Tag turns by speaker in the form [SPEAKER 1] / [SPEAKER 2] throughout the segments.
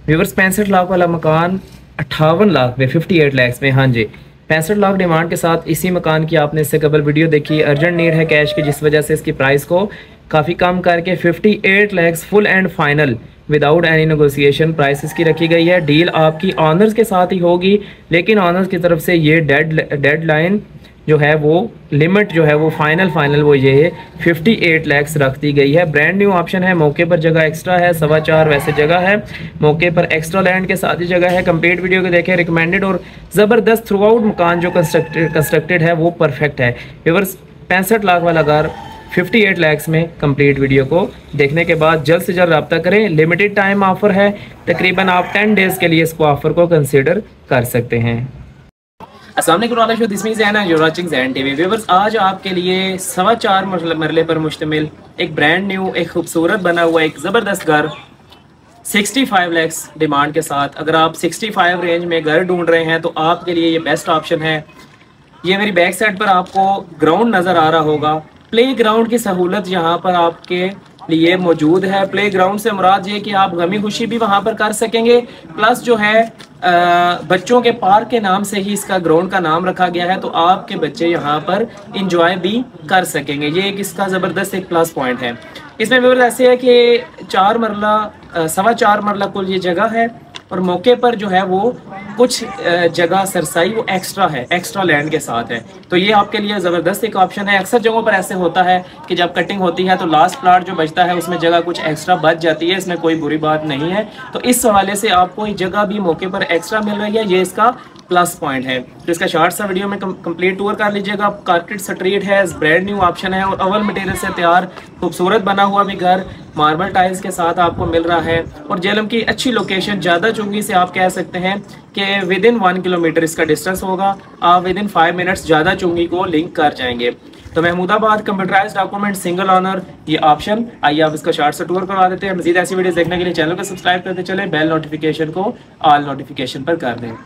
[SPEAKER 1] Viewers 65 lakh वाला मकान 58 लाख में 58 लाख में, हाँ जी 65 लाख डिमांड के साथ इसी मकान की आपने इससे कबल वीडियो देखी। अर्जेंट नीड है कैश की, जिस वजह से इसकी प्राइस को काफ़ी कम करके 58 lakh full and final without any negotiation price इसकी रखी गई है। डील आपकी ऑनर्स के साथ ही होगी, लेकिन ऑनर्स की तरफ से ये डेडलाइन जो है वो लिमिट जो है वो फाइनल वो ये है 58 लाख रख दी गई है। ब्रांड न्यू ऑप्शन है, मौके पर जगह एक्स्ट्रा है, 4.25 वैसे जगह है, मौके पर एक्स्ट्रा लैंड के साथ ही जगह है। कंप्लीट वीडियो को देखें, रिकमेंडेड और ज़बरदस्त थ्रू आउट मकान जो कंस्ट्रक्टेड है वो परफेक्ट है। व्यूअर्स 65 लाख वाला घर 58 लाख में कंप्लीट वीडियो को देखने के बाद जल्द से जल्द रब्ता करें। लिमिटेड टाइम ऑफर है, तकरीबन आप 10 डेज़ के लिए इसको ऑफर को कंसिडर कर सकते हैं। अस्सलाम वालेकुम, this mean Zain and you are watching Zain TV. Viewers आज आपके लिए 4.25 मरले पर मुश्तमिल एक ब्रांड न्यू, एक खूबसूरत बना हुआ एक ज़बरदस्त घर 65 लाख डिमांड के साथ। अगर आप 65 रेंज में घर ढूंढ रहे हैं तो आपके लिए ये बेस्ट ऑप्शन है। ये मेरी बैक साइड पर आपको ग्राउंड नज़र आ रहा होगा। प्ले ग्राउंड की सहूलत यहाँ पर आपके लिए मौजूद है। प्ले ग्राउंड से मुराद ये कि आप गमी खुशी भी वहाँ पर कर सकेंगे, प्लस जो है बच्चों के पार्क के नाम से ही इसका ग्राउंड का नाम रखा गया है, तो आपके बच्चे यहाँ पर इंजॉय भी कर सकेंगे। ये एक इसका ज़बरदस्त एक प्लस पॉइंट है। इसमें व्यवस्था ऐसे है कि 4 मरला 4.25 मरला कुल ये जगह है, और मौके पर जो है वो कुछ जगह सरसाई वो एक्स्ट्रा है, एक्स्ट्रा लैंड के साथ है, तो ये आपके लिए ज़बरदस्त एक ऑप्शन है। अक्सर जगहों पर ऐसे होता है कि जब कटिंग होती है तो लास्ट प्लाट जो बचता है उसमें जगह कुछ एक्स्ट्रा बच जाती है, इसमें कोई बुरी बात नहीं है। तो इस हवाले से आपको ये जगह भी मौके पर एक्स्ट्रा मिल रही है, ये इसका प्लस पॉइंट है। तो इसका शॉर्ट सा वीडियो में कंप्लीट टूर कर लीजिएगा। कारपेट स्ट्रीट है, ब्रांड न्यू ऑप्शन है, और अवल मटेरियल से तैयार खूबसूरत बना हुआ भी घर मार्बल टाइल्स के साथ आपको मिल रहा है। और जेलम की अच्छी लोकेशन, ज़्यादा चुंगी से आप कह सकते हैं कि विद इन 1 किलोमीटर इसका डिस्टेंस होगा। आप विद इन 5 मिनट्स ज़्यादा चुंगी को लिंक कर जाएंगे। तो Mahmudabad computerized document single owner ये ऑप्शन। आइए आप इसका शॉर्ट सा टूर करवा देते हैं। मज़ीद ऐसी वीडियोस देखने के लिए चैनल को सब्सक्राइब करते चले, बेल नोटिफिकेशन को ऑल नोटिफिकेशन पर कर दें।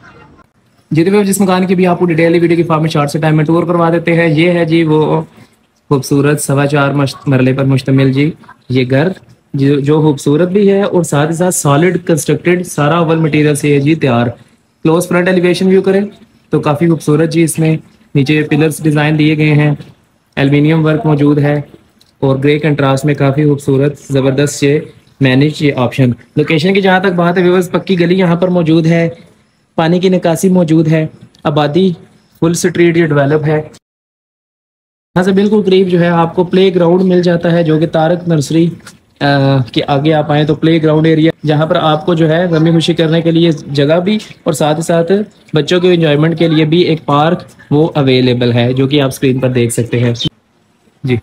[SPEAKER 1] जिस मकान की भी आपको डिटेल वीडियो की फॉर्म में शॉर्ट से टाइम में टूर करवा देते हैं। ये है जी वो खूबसूरत 4.25 मरले पर मुश्तमिल जी ये घर, जो खूबसूरत भी है और साथ ही साथ सॉलिड कंस्ट्रक्टेड, सारा अवल मटेरियल से है जी तैयार। क्लोज फ्रंट एलिवेशन व्यू करें तो काफ़ी खूबसूरत जी, इसमें नीचे पिलर्स डिज़ाइन दिए गए हैं, एल्युमिनियम वर्क मौजूद है, और ग्रे कंट्रास्ट में काफ़ी खूबसूरत ज़बरदस्त ये मैनेज ये ऑप्शन। लोकेशन की जहाँ तक बात है व्यूअर्स, पक्की गली यहाँ पर मौजूद है, पानी की निकासी मौजूद है, आबादी फुल स्ट्रीट ये डेवलप है। यहाँ से बिल्कुल करीब जो है आपको प्ले ग्राउंड मिल जाता है, जो कि तारक नर्सरी के आगे आप आएँ तो प्ले ग्राउंड एरिया, जहाँ पर आपको जो है गमी खुशी करने के लिए जगह भी, और साथ ही साथ बच्चों के एंजॉयमेंट के लिए भी एक पार्क वो अवेलेबल है, जो कि आप स्क्रीन पर देख सकते हैं जी।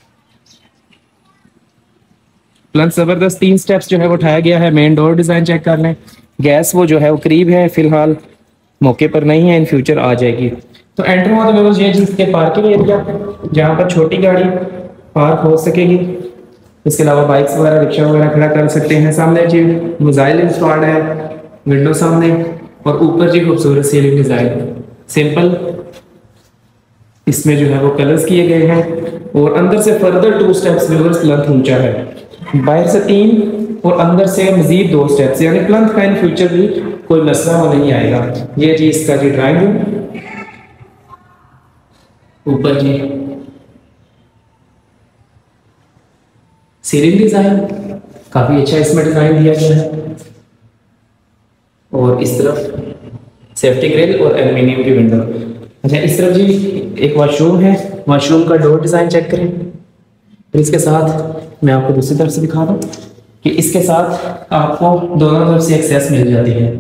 [SPEAKER 1] प्लस ज़बरदस्त 3 स्टेप्स जो है वो उठाया गया है। मेन डोर डिज़ाइन चेक कर लें, गैस वो जो है वो करीब है, फिलहाल मौके पर नहीं है, इन फ्यूचर आ जाएगी। तो एंटर हो तो ये जिसके पार्किंग एरिया, जहाँ पर छोटी गाड़ी पार्क हो सकेगी। इसके अलावा बाइक्स वगैरह, रिक्शा वगैरह खड़ा कर सकते हैं। सामने जी मोबाइल इंस्टॉल्ड है, विंडो सामने, और ऊपर जी खूबसूरत सीलिंग डिज़ाइन सिंपल इसमें जो है वो कलर्स किए गए हैं, और अंदर से फर्दर 2 स्टेप्स व्यूअर्स प्लंथ ऊंचा है, बाहर से 3 और अंदर से मजीद 2 स्टेप्स, यानी प्लंथ का इन फ्यूचर भी कोई मसला हो नहीं आएगा। ये जी इसका जी ड्राइंग रूम, ऊपर जी सीलिंग डिजाइन काफी अच्छा इसमें डिजाइन दिया गया है, और इस तरफ सेफ्टी ग्रिल और एल्युमिनियम की विंडो। अच्छा, इस तरफ जी एक वॉशरूम है, वॉशरूम का डोर डिजाइन चेक करें। फिर इसके साथ मैं आपको दूसरी तरफ से दिखा दूं कि इसके साथ आपको दोनों तरफ से एक्सेस मिल जाती है।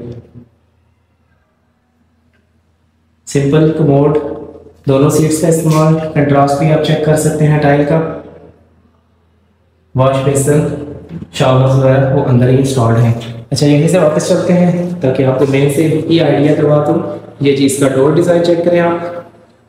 [SPEAKER 1] सिंपल कमोड, दोनों सीट्स का इस्तेमाल, कंट्रास्ट भी आप चेक कर सकते हैं टाइल का। वॉश बेसिन, शावर्स वगैरह वो अंदर ही इंस्टॉल्ड है। अच्छा, यहीं से वापस चलते हैं ताकि आपको मेन से ही आइडिया करवा दूं। ये जी इसका डोर डिजाइन चेक करें आप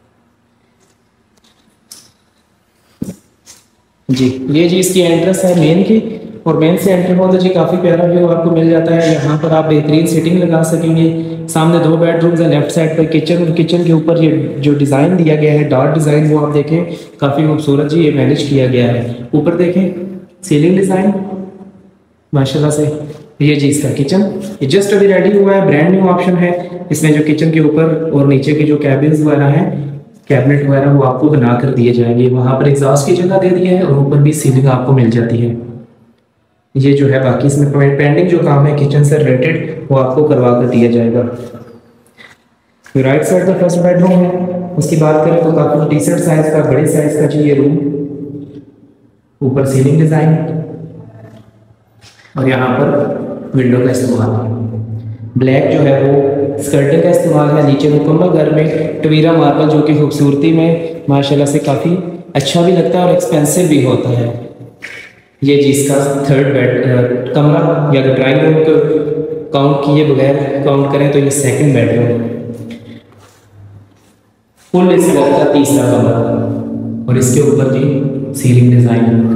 [SPEAKER 1] जी। ये जी इसकी एंट्रेंस है मेन की, और मेन से एंटर हो तो जी काफ़ी प्यारा व्यू आपको मिल जाता है। यहाँ पर आप बेहतरीन सीटिंग लगा सकेंगे। सामने 2 बेडरूम्स है, लेफ्ट साइड पर किचन, और किचन के ऊपर ये जो डिज़ाइन दिया गया है डॉट डिज़ाइन, वो आप देखें काफ़ी खूबसूरत जी ये मैनेज किया गया है। ऊपर देखें सीलिंग डिज़ाइन माशाल्लाह से ये जी इसका किचन, ये जस्ट अभी रेडी हुआ है, ब्रांड न्यू ऑप्शन है। इसमें जो किचन के ऊपर और नीचे के जो कैबिन्स वगैरह हैं, कैबिनेट वगैरह, वो आपको बना कर दिए जाएंगे। वहाँ पर एग्जॉस्ट की जगह दे दी है और ऊपर भी सीलिंग आपको मिल जाती है। ये जो है बाकी इसमें पेंडिंग जो काम है किचन से रिलेटेड वो आपको करवा कर दिया जाएगा। राइट साइड का फर्स्ट बेडरूम है। उसकी बात करें तो काफ़ी डिसेंट साइज का, बड़े साइज का जी ये रूम। ऊपर सीलिंग डिज़ाइन और यहाँ पर विंडो का इस्तेमाल, ब्लैक जो है वो स्कर्टिंग का इस्तेमाल है। नीचे मुकम्मल घर में टवीरा मार्बल जो कि खूबसूरती में माशाल्लाह से काफ़ी अच्छा भी लगता है और एक्सपेंसिव भी होता है। ये जी इसका थर्ड बेड कमरा, या तो ड्राइंग रूम को काउंट किए बगैर काउंट करें तो ये सेकंड बेडरूम है। फुल इस वक्त का तीसरा कमरा और इसके ऊपर जी सीलिंग डिज़ाइन।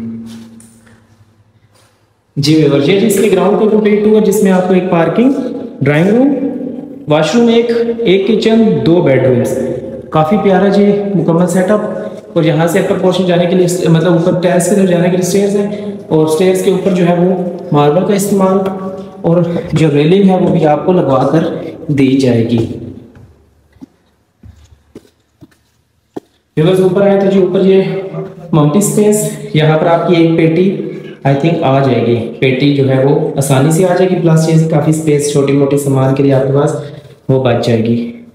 [SPEAKER 1] जी व्यूअर, ये जी इसके ग्राउंड को कंप्लीट हुआ, जिसमें आपको एक पार्किंग, ड्राइंग रूम, वॉशरूम, एक किचन, 2 बेडरूम्स। काफ़ी प्यारा जी मुकम्मल सेटअप। और यहाँ से अपर पोर्शन जाने के लिए, मतलब ऊपर टेरेस की तरफ जाने के लिए स्टेयर्स हैं, और स्टेयर्स के ऊपर जो है वो मार्बल का इस्तेमाल, और जो रेलिंग है वो भी आपको लगवा कर दी जाएगी। व्यूअर्स ऊपर आए तो जी ऊपर ये मल्टी स्पेस, यहाँ पर आपकी एक पेटी आई थिंक आ जाएगी। पेटी जो है वो आसानी से आ जाएगी, प्लस ये काफ़ी स्पेस छोटी मोटी सामान के लिए आपके पास वो बच जाएगी।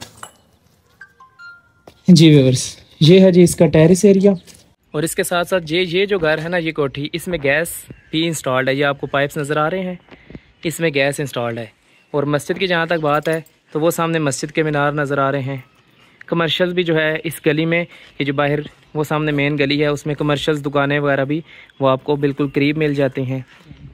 [SPEAKER 1] जी व्यूअर्स, ये है जी इसका टेरेस एरिया। और इसके साथ साथ ये जो घर है ना, ये कोठी, इसमें गैस भी इंस्टॉल्ड है। ये आपको पाइप्स नज़र आ रहे हैं, इसमें गैस इंस्टॉल्ड है। और मस्जिद की जहाँ तक बात है तो वो सामने मस्जिद के मीनार नज़र आ रहे हैं। कमर्शियल भी जो है इस गली में, ये जो बाहर वो सामने मेन गली है उसमें कमर्शियल्स दुकानें वगैरह भी वो आपको बिल्कुल करीब मिल जाती हैं।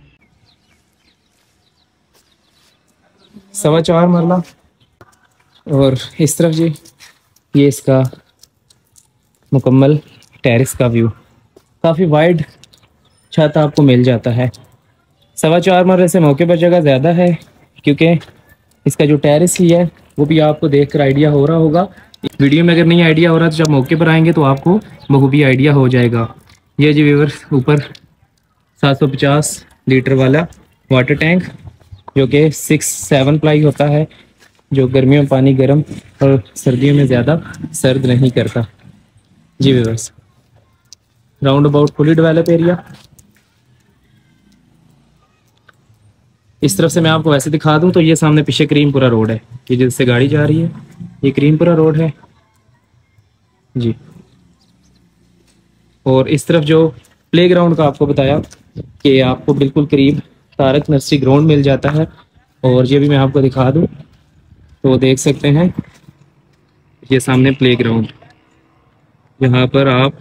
[SPEAKER 1] 4.25 मरला। और इस तरफ जी ये इसका मुकम्मल टेरेस का व्यू, काफ़ी वाइड छत आपको मिल जाता है। 4.25 मरले से मौके पर जगह ज़्यादा है, क्योंकि इसका जो टेरेस ही है वो भी आपको देखकर आइडिया हो रहा होगा। वीडियो में अगर नहीं आइडिया हो रहा तो जब मौके पर आएंगे तो आपको बखूबी आइडिया हो जाएगा। ये जी व्यूअर्स ऊपर 750 लीटर वाला वाटर टैंक, जो कि 6-7 प्लाई होता है, जो गर्मियों में पानी गर्म और सर्दियों में ज़्यादा सर्द नहीं करता। जी viewers, round about fully develop area. इस तरफ से मैं आपको वैसे दिखा दूं तो ये सामने पीछे करीमपुरा रोड है, कि जिससे गाड़ी जा रही है, ये करीमपुरा रोड है जी। और इस तरफ जो प्लेग्राउंड का आपको बताया कि आपको बिल्कुल करीब तारक नर्सरी ग्राउंड मिल जाता है। और ये भी मैं आपको दिखा दूं तो देख सकते हैं, ये सामने प्लेग्राउंड, यहाँ पर आप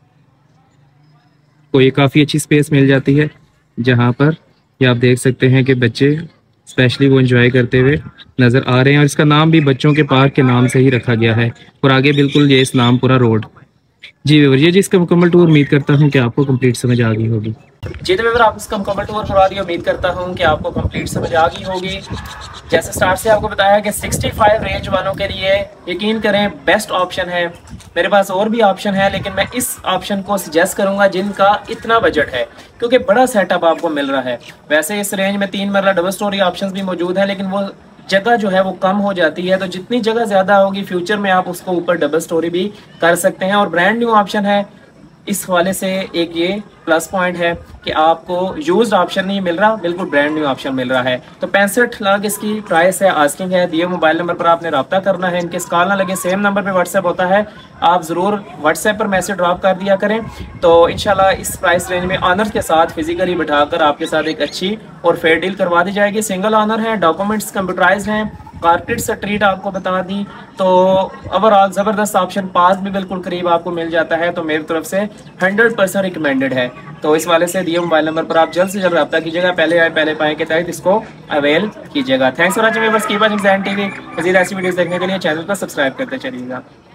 [SPEAKER 1] को ये काफ़ी अच्छी स्पेस मिल जाती है, जहाँ पर ये आप देख सकते हैं कि बच्चे स्पेशली वो एंजॉय करते हुए नज़र आ रहे हैं। और इसका नाम भी बच्चों के पार्क के नाम से ही रखा गया है। और आगे बिल्कुल ये इस्लामपुरा रोड। जी व्यूअर, ये जी इसका मुकम्मल टूर उम्मीद करता हूँ कि आपको कंप्लीट समझ आ गई होगी। जी तो व्यूअर, आप इसका मुकम्मल टूर करवा दिए, उम्मीद करता हूँ कि आपको कंप्लीट समझ आ गई होगी। जैसे स्टार्ट से आपको बताया कि 65 रेंज वालों के लिए यकीन करें बेस्ट ऑप्शन है। मेरे पास और भी ऑप्शन है, लेकिन मैं इस ऑप्शन को सजेस्ट करूंगा जिनका इतना बजट है, क्योंकि बड़ा सेटअप आपको मिल रहा है। वैसे इस रेंज में 3 मरला डबल स्टोरी ऑप्शंस भी मौजूद है, लेकिन वो जगह जो है वो कम हो जाती है। तो जितनी जगह ज़्यादा होगी फ्यूचर में आप उसको ऊपर डबल स्टोरी भी कर सकते हैं। और ब्रांड न्यू ऑप्शन है, इस हवाले से एक ये प्लस पॉइंट है कि आपको यूज्ड ऑप्शन नहीं मिल रहा, बिल्कुल ब्रांड न्यू ऑप्शन मिल रहा है। तो 65 लाख इसकी प्राइस है, आस्किंग है। दिए मोबाइल नंबर पर आपने रब्ता करना है, इनके कॉल ना लगे, सेम नंबर पे व्हाट्सएप होता है, आप ज़रूर व्हाट्सएप पर मैसेज ड्रॉप कर दिया करें। तो इंशाल्लाह इस प्राइस रेंज में ऑनर के साथ फिजिकली बिठाकर आपके साथ एक अच्छी और फेयर डील करवा दी जाएगी। सिंगल ऑनर है, डॉक्यूमेंट्स कंप्यूटराइज्ड हैं, कारपेट से ट्रीट आपको बता दी। तो ओवरऑल ज़बरदस्त ऑप्शन, पास भी बिल्कुल करीब आपको मिल जाता है। तो मेरी तरफ से 100% रिकमेंडेड है। तो इस वाले से दिए मोबाइल नंबर पर आप जल्द से जल्द रब्ता कीजिएगा, पहले आए पहले पाए के तहत इसको अवेल कीजिएगा। Thanks for watching viewers, keep watching Zain TV. मज़ीद ऐसी वीडियोस देखने के लिए चैनल को सब्सक्राइब करते चलिएगा।